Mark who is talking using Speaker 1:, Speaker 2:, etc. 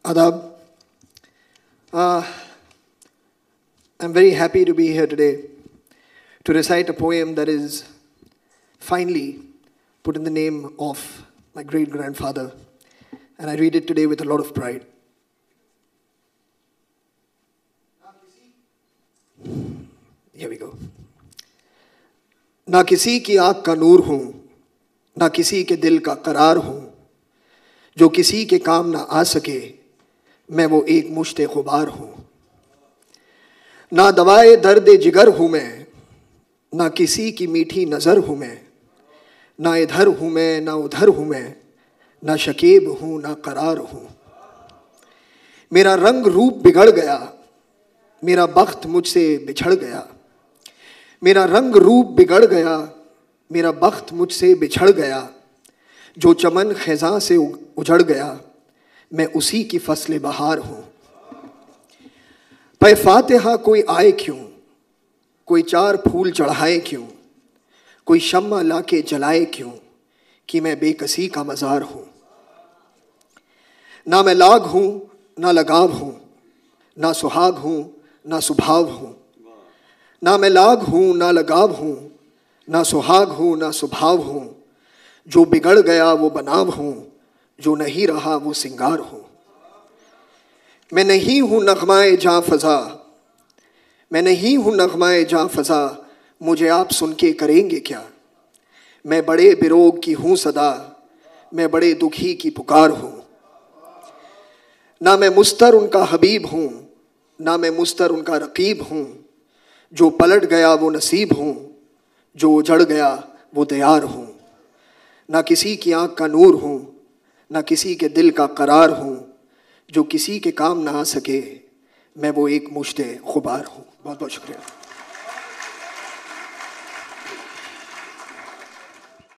Speaker 1: Adab. I'm very happy to be here today to recite a poem that is finally put in the name of my great-grandfather, and I read it today with a lot of pride. Here we go. ना किसी की आँख का नूर हूँ, ना किसी के दिल का करार हूँ, जो किसी के काम ना आ सके मैं वो एक मुश्ते गुबार हूँ। ना दवाए दर्द जिगर हूँ मैं, ना किसी की मीठी नज़र हूँ मैं, ना इधर हूँ मैं ना उधर हूँ मैं, ना शकीब हूँ ना करार हूँ। मेरा रंग रूप बिगड़ गया, मेरा बख्त मुझसे बिछड़ गया। मेरा रंग रूप बिगड़ गया, मेरा बख्त मुझसे बिछड़ गया। जो चमन खिज़ां से उजड़ गया, मैं उसी की फसल बहार हूँ। पे फातिहा कोई आए क्यों, कोई चार फूल चढ़ाए क्यों, कोई शम्मा लाके जलाए क्यों, कि मैं बेकसी का मज़ार हूँ। ना मैं लाग हूँ ना लगाव हूँ, ना सुहाग हूँ ना सुभाव हूँ। ना मैं लाग हूँ ना लगाव हूँ, ना सुहाग हूँ ना सुभाव हूँ। जो बिगड़ गया वो बनाव हूँ, जो नहीं रहा वो सिंगार हूँ। मैं नहीं हूँ नगमाए जाँ फ़ज़ा, मैं नहीं हूँ नगमाए जाँ फ़ज़ा, मुझे आप सुन के करेंगे क्या। मैं बड़े बिरोग की हूँ सदा, मैं बड़े दुखी की पुकार हूँ। ना मैं मुस्तर उनका हबीब हूँ, ना मैं मुस्तर उनका रकीब हूँ। जो पलट गया वो नसीब हूँ, जो उजड़ गया वो दयार हूँ। ना किसी की आँख का नूर हूँ, ना किसी के दिल का करार हूँ। जो किसी के काम ना आ सके मैं वो एक मुश्ते गुबार हूँ। बहुत बहुत शुक्रिया।